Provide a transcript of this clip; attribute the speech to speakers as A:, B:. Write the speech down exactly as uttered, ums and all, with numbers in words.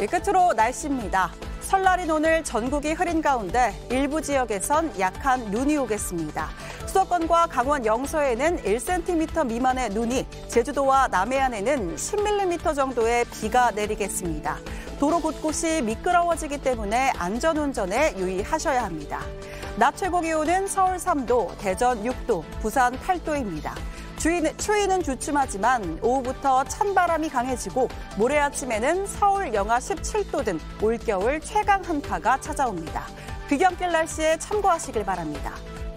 A: 네, 끝으로 날씨입니다. 설날인 오늘 전국이 흐린 가운데 일부 지역에선 약한 눈이 오겠습니다. 수도권과 강원 영서에는 일 센티미터 미만의 눈이, 제주도와 남해안에는 십 밀리미터 정도의 비가 내리겠습니다. 도로 곳곳이 미끄러워지기 때문에 안전운전에 유의하셔야 합니다. 낮 최고 기온은 서울 삼 도, 대전 육 도, 부산 팔 도입니다. 추위는, 추위는 주춤하지만 오후부터 찬바람이 강해지고 모레 아침에는 서울 영하 십칠 도 등 올겨울 최강 한파가 찾아옵니다. 귀경길 날씨에 참고하시길 바랍니다.